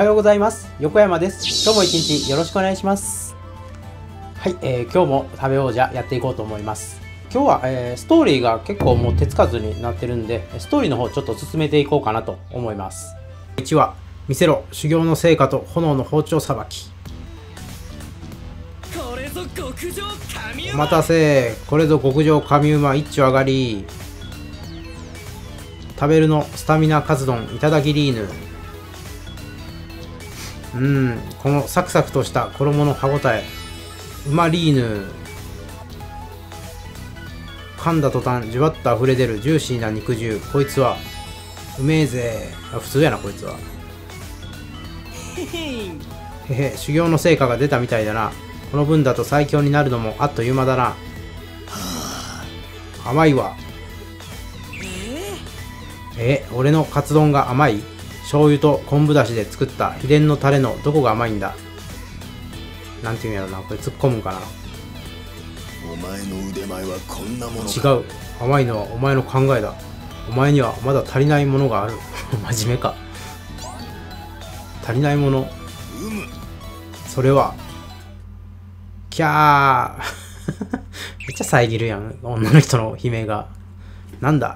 はようございます。横山です。今日も一日よろしくお願いします。はい、今日も食べ王者やっていこうと思います。今日は、ストーリーが結構もう手つかずになってるんで、ストーリーの方ちょっと進めていこうかなと思います。1話、見せろ修行の成果と炎の包丁さばき。お待たせ、これぞ極上神うま一丁上がり。食べるのスタミナカツ丼いただきリーヌ。このサクサクとした衣の歯ごたえうまリーヌ。噛んだ途端じゅわっと溢れ出るジューシーな肉汁。こいつはうめえぜ。普通やなこいつは。へへ、修行の成果が出たみたいだな。この分だと最強になるのもあっという間だな。甘いわ。俺のカツ丼が甘い？醤油と昆布だしで作った秘伝のタレのどこが甘いんだ？なんていうんやろな、これ突っ込むんかな。 お前の腕前はこんなものか。 違う、甘いのはお前の考えだ。お前にはまだ足りないものがある。真面目か。足りないもの、それはキャー。めっちゃ遮るやん、女の人の悲鳴が。なんだ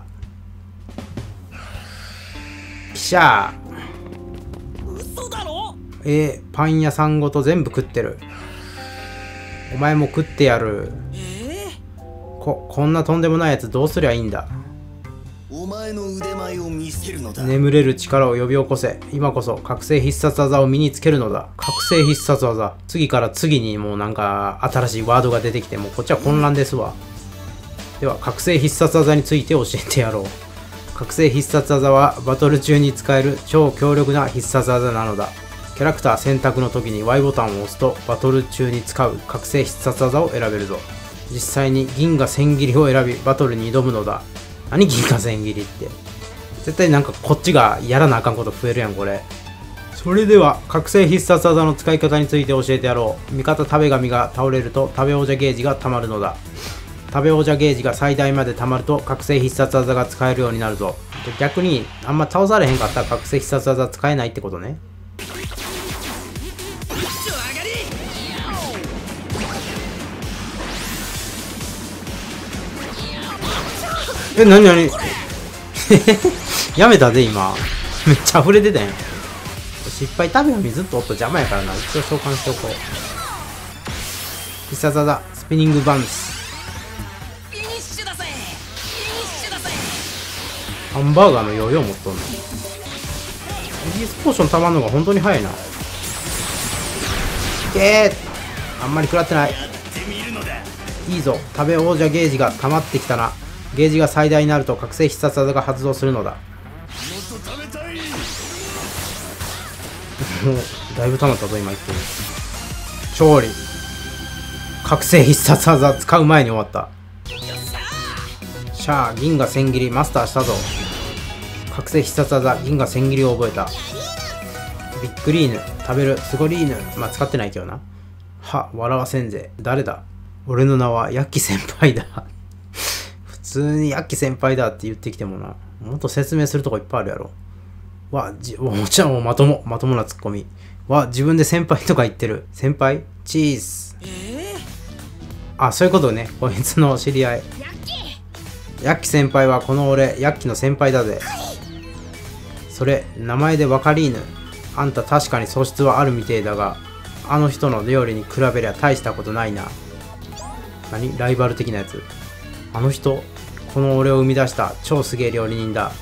キシャー。 嘘だろ。 パン屋さんごと全部食ってる。お前も食ってやる。こんなとんでもないやつどうすりゃいいんだ。 お前の腕前を見せるのだ。 眠れる力を呼び起こせ。今こそ覚醒必殺技を身につけるのだ。覚醒必殺技、次から次にもうなんか新しいワードが出てきて、もうこっちは混乱ですわ。では覚醒必殺技について教えてやろう。覚醒必殺技はバトル中に使える超強力な必殺技なのだ。キャラクター選択の時に Y ボタンを押すとバトル中に使う覚醒必殺技を選べるぞ。実際に銀河千切りを選びバトルに挑むのだ。何銀河千切りって。絶対なんかこっちがやらなあかんこと増えるやんこれ。それでは覚醒必殺技の使い方について教えてやろう。味方食べ神が倒れると食べ王者ゲージが溜まるのだ。食べ王者ゲージが最大まで溜まると覚醒必殺技が使えるようになるぞ。逆にあんま倒されへんかったら覚醒必殺技使えないってことね。なになに。やめたで今。めっちゃ溢れてたやん。失敗食べ神ずっとおっと邪魔やからな。一応召喚しておこう。必殺技スピニングバンス。ハンバーガーのヨーヨー持っとんの。イギリスポーションたまんのが本当に早いな。あんまり食らってない。いいぞ、食べ王者ゲージが溜まってきたな。ゲージが最大になると覚醒必殺技が発動するのだ。もうだいぶ溜まったぞ今一気に。勝利。覚醒必殺技使う前に終わった。シャー、銀河千切りマスターしたぞ。覚醒必殺技銀河千切りを覚えた。ビッグリーヌ食べるスゴリーヌ。まあ使ってないけどな。は、笑わせんぜ。誰だ。俺の名はヤッキ先輩だ。普通にヤッキ先輩だって言ってきてもな、もっと説明するとこいっぱいあるやろ。もちろんまともなツッコミ。自分で先輩とか言ってる。先輩チーズ。あ、そういうことね。こいつの知り合い。ヤッキ先輩はこの俺、ヤッキの先輩だぜ。それ、名前でわかりーぬ。あんた確かに素質はあるみてえだが、あの人の料理に比べりゃ大したことないな。何？ライバル的なやつ。あの人、この俺を生み出した超すげえ料理人だ。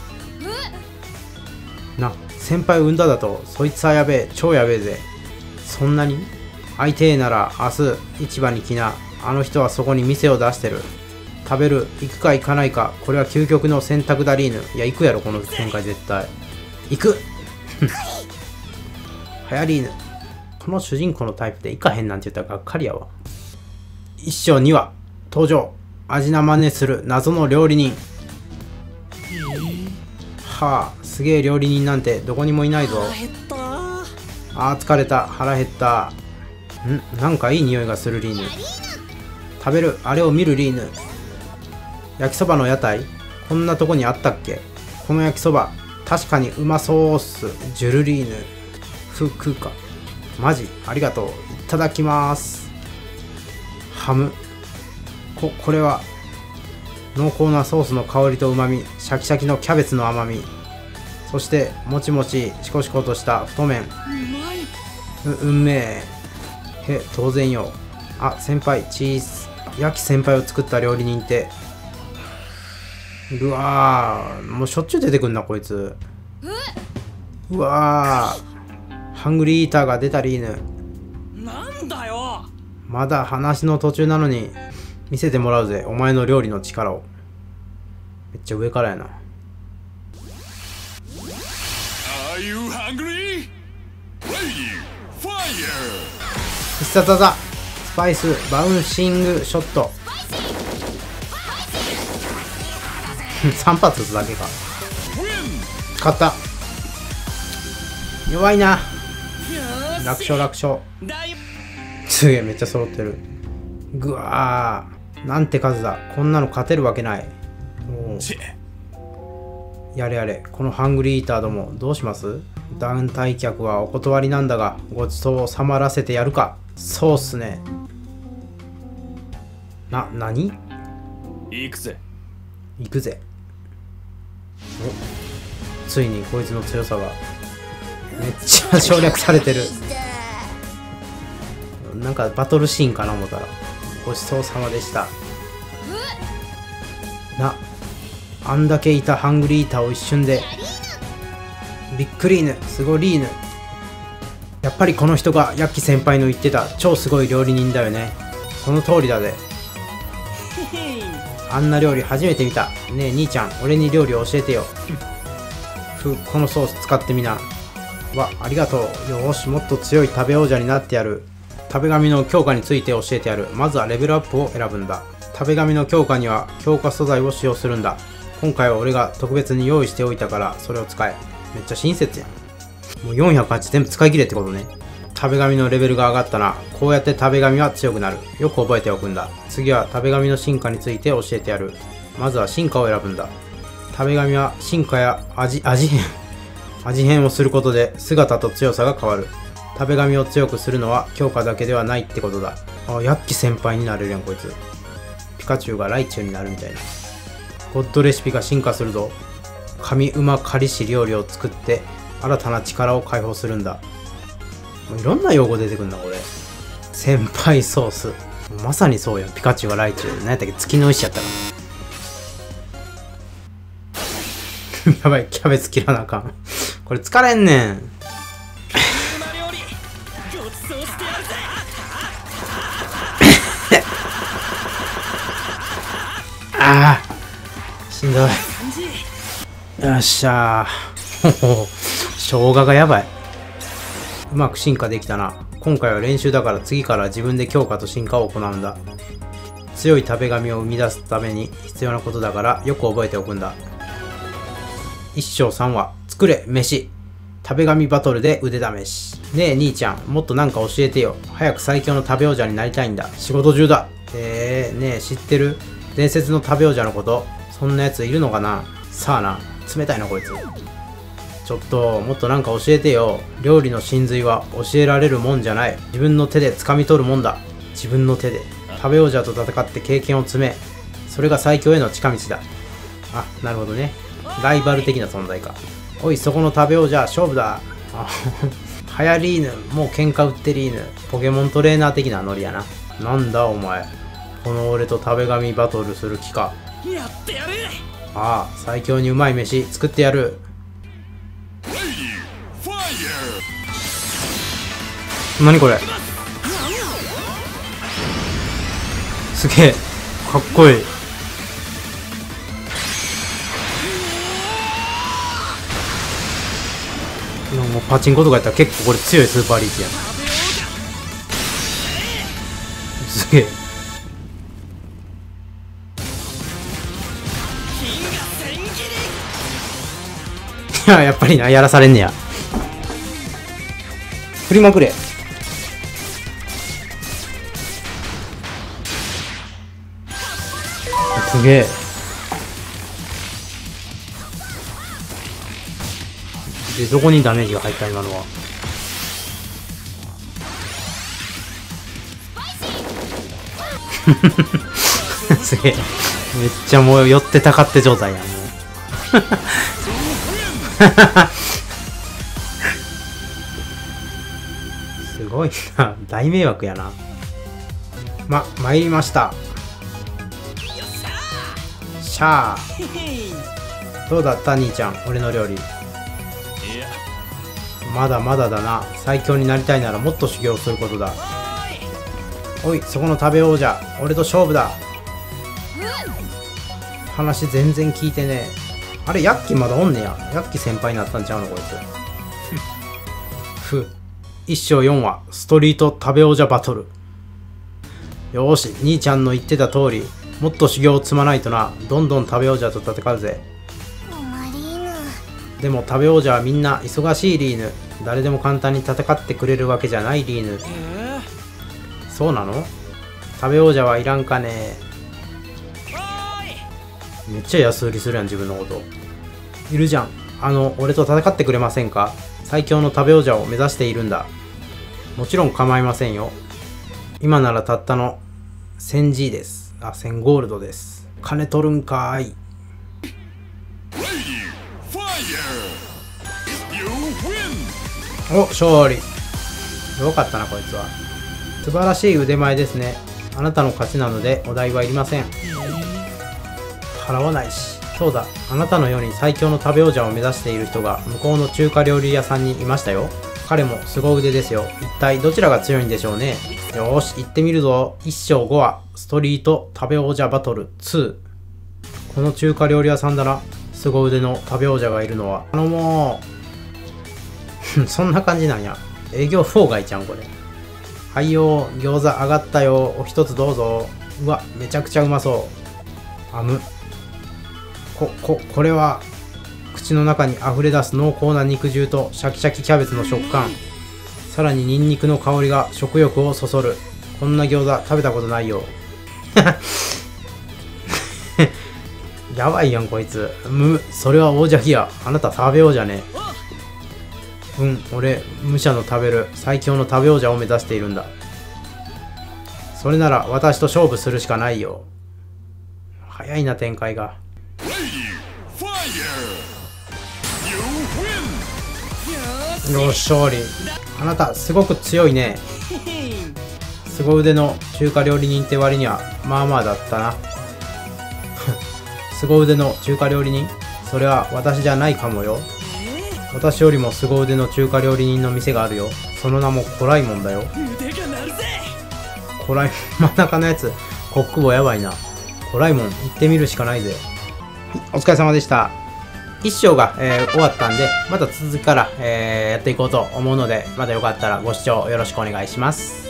先輩を産んだだと、そいつはやべえ、超やべえぜ。そんなに？会いてえなら明日市場に来な。あの人はそこに店を出してる。食べる、行くか行かないか、これは究極の選択だリーヌ。いや行くやろこの展開絶対。行く。はやリーヌ。この主人公のタイプで行かへんなんて言ったらがっかりやわ。一章2話登場。味な真似する謎の料理人。はあ、すげえ料理人なんてどこにもいないぞ。あー疲れた、腹減った。なんかいい匂いがするリーヌ。食べる、あれを見るリーヌ。焼きそばの屋台、こんなとこにあったっけ。この焼きそば確かにうまそうっす。ジュルリーヌ。 食うか。マジありがとう。いただきます。ハム。これは濃厚なソースの香りとうまみ、シャキシャキのキャベツの甘み、そしてもちもちシコシコとした太麺。うんめえ。当然よ。あ、先輩チーズ。焼き先輩を作った料理人って。うわー、もうしょっちゅう出てくんなこいつ。うわー、ハングリーイーターが出たりーぬ。 なんだよ。 まだ話の途中なのに見せてもらうぜ、お前の料理の力を。めっちゃ上からやな。 Are you hungry? Ready, fire! 必殺技スパイスバウンシングショット。3発撃つだけか。勝った。弱いな。楽勝楽勝。すげえ、めっちゃ揃ってる。ぐわー、なんて数だ。こんなの勝てるわけない。やれやれ、このハングリーイーターどもどうします？団体客はお断りなんだが、ごちそうをさまらせてやるか。そうっすね。何？ 行くぜ。 行くぜ。お、ついにこいつの強さがめっちゃ省略されてる。なんかバトルシーンかな思ったら、ごちそうさまでした。あんだけいたハングリーイーターを一瞬で。びっくりーぬ、すごリーヌ。やっぱりこの人がヤッキ先輩の言ってた超すごい料理人だよね。その通りだぜ。あんな料理初めて見た。ねえ兄ちゃん、俺に料理教えてよ。このソース使ってみな。わ、ありがとう。よーし、もっと強い食べ王者になってやる。食べ紙の強化について教えてやる。まずはレベルアップを選ぶんだ。食べ紙の強化には強化素材を使用するんだ。今回は俺が特別に用意しておいたからそれを使え。めっちゃ親切やん。もう408全部使い切れってことね。食べ紙のレベルが上がったな。こうやって食べ紙は強くなる。よく覚えておくんだ。次は食べ紙の進化について教えてやる。まずは進化を選ぶんだ。食べ紙は進化や味変をすることで姿と強さが変わる。食べ紙を強くするのは強化だけではないってことだ。あ、ヤッキ先輩になれるやんこいつ。ピカチュウがライチュウになるみたいな。ゴッドレシピが進化するぞ。神うまかりし料理を作って新たな力を解放するんだ。もういろんな用語出てくるんだこれ。先輩ソース、まさにそうやん。ピカチュウがライチュウ。何やったっけ、月の石やったかな。やばい、キャベツ切らなあかん。これ疲れんねん。ああ、しんどい。よっしゃー。生姜がやばい。うまく進化できたな。今回は練習だから次から自分で強化と進化を行うんだ。強い食べ紙を生み出すために必要なことだからよく覚えておくんだ。1章3話、作れ飯。食べ紙バトルで腕試し。ねえ兄ちゃん、もっとなんか教えてよ。早く最強の食べ王者になりたいんだ。仕事中だ。ねえ知ってる？伝説の食べ王者のこと。そんなやついるのかな。さあな。冷たいなこいつ。ちょっともっとなんか教えてよ。料理の真髄は教えられるもんじゃない。自分の手で掴み取るもんだ。自分の手で食べ王者と戦って経験を詰め、それが最強への近道だ。あ、なるほどね。ライバル的な存在か。おい、そこの食べ王者勝負だ。あはやりーぬ、もう喧嘩売ってりーぬ。ポケモントレーナー的なノリやな。なんだお前、この俺と食べ紙バトルする気か。 やってやる。 ああ、最強にうまい飯作ってやる。何これ、すげえかっこいい。もうパチンコとかやったら結構これ強いスーパーリーチやん。すげえ。いや、やっぱりな、やらされんねや。振りまくれ。すげえ。で、どこにダメージが入った今のは。 すげえ。めっちゃもう寄ってたかって状態やん、もう。すごいな。大迷惑やな。参りました。しゃあ。どうだった兄ちゃん、俺の料理。 いやまだまだだな。最強になりたいならもっと修行することだ。おい、そこの食べ王者、俺と勝負だ。話全然聞いてねえ。あれ、ヤッキーまだおんねや。ヤッキー先輩になったんちゃうのこいつ。1章4話、ストリート食べ王者バトル。よーし、兄ちゃんの言ってた通り、もっと修行を積まないとな。どんどん食べ王者と戦うぜ。でも食べ王者はみんな忙しいリーヌ。誰でも簡単に戦ってくれるわけじゃないリーヌ。そうなの？食べ王者はいらんかね。めっちゃ安売りするやん、自分のこと。いるじゃん。俺と戦ってくれませんか？最強の食べ王者を目指しているんだ。もちろん構いませんよ。今ならたったの 1000G です。1000ゴールドです。金取るんかーい。お、勝利。よかったな、こいつは。素晴らしい腕前ですね。あなたの勝ちなのでお題はいりません。払わないし。そうだ、あなたのように最強の食べ王者を目指している人が向こうの中華料理屋さんにいましたよ。彼も凄腕ですよ。一体どちらが強いんでしょうね。よーし、行ってみるぞ。1章5話、ストリート食べ王者バトル2。この中華料理屋さんだな。凄腕の食べ王者がいるのは。頼もう。そんな感じなんや。営業妨害ちゃん、これ。はいよー、餃子上がったよ。お一つどうぞ。うわ、めちゃくちゃうまそう。これは、口の中に溢れ出す濃厚な肉汁とシャキシャキキャベツの食感。さらにニンニクの香りが食欲をそそる。こんな餃子食べたことないよ。やばいやん、こいつ。それは王者ギア。あなた食べようじゃねえ。俺、武者の食べる最強の食べ王者を目指しているんだ。それなら私と勝負するしかないよ。早いな、展開が。よし、勝利。あなた、すごく強いね。凄腕の中華料理人って割には、まあまあだったな。凄腕の中華料理人？それは私じゃないかもよ。私よりも凄腕の中華料理人の店があるよ。その名もコライモンだよ。コライモン、真ん中のやつ、コックボやばいな。コライモン、行ってみるしかないぜ。お疲れ様でした。1章が、終わったんで、また続きから、やっていこうと思うので、またよかったらご視聴よろしくお願いします。